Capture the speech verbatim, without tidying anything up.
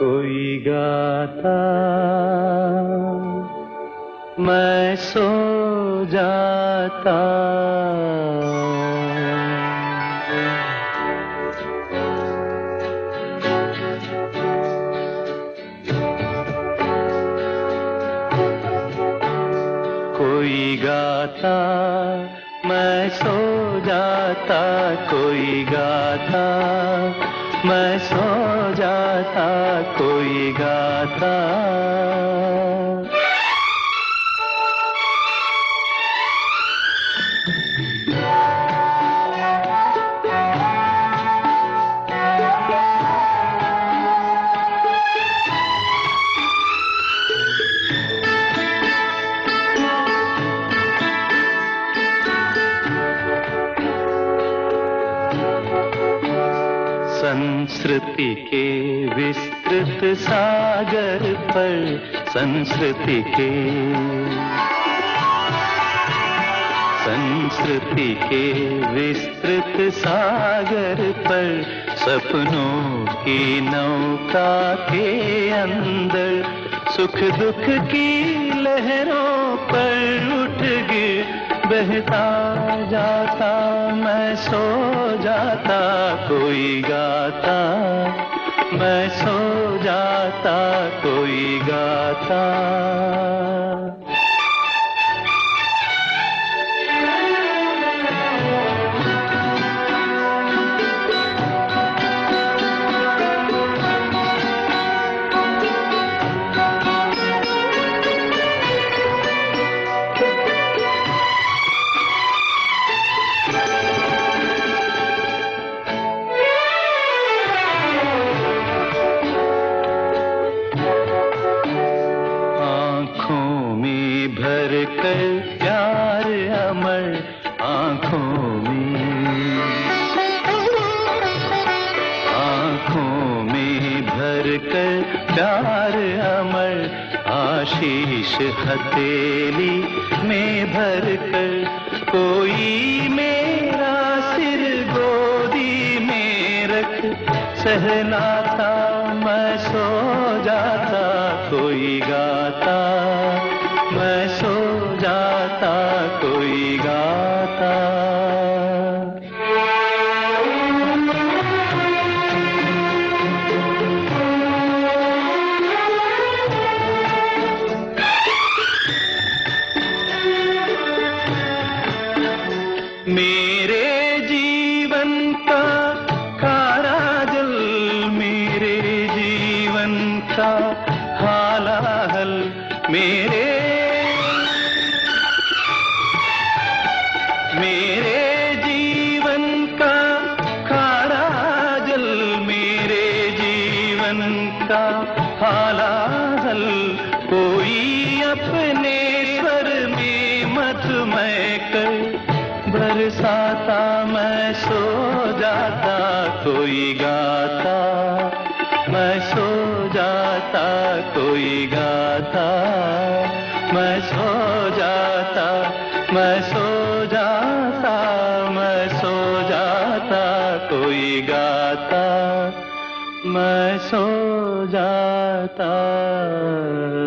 कोई गाता मैं सो जाता। कोई गाता मैं सो जाता, कोई गाता मैं सो जाता, कोई गाता। संस्कृति के विस्तृत सागर पर, संस्कृति के संस्कृति के विस्तृत सागर पर, सपनों की नौका के अंदर सुख दुख की लहरों पर उठ गिर बहता जाता मैं सो जाता। कोई गाता मैं सो जाता, कोई गाता। भर कर प्यार अमर आँखों में, आँखों में भर कर प्यार अमर, आशीष हथेली में भर कर कोई मेरा सिर गोदी में रख सहलाता मैं सो जाता। कोई गाता मैं सो जाता, कोई गाता। मेरे जीवन का खारा जल, मेरे जीवन का हालाहल, मेरे मेरे जीवन का खारा जल, मेरे जीवन का हालाहल, कोई अपने स्वर में मधुमय कर बरसाता मैं सो जाता। कोई गाता मैं सो जाता, कोई गाता मैं सो जाता, मैं सो जाता, मैं सो जाता। कोई गाता मैं सो जाता।